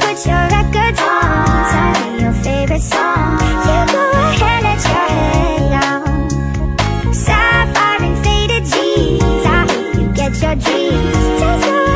put your records on, tell me your favorite song. You go ahead, let your head down. Sapphire and faded jeans, I hope you get your dreams. Just go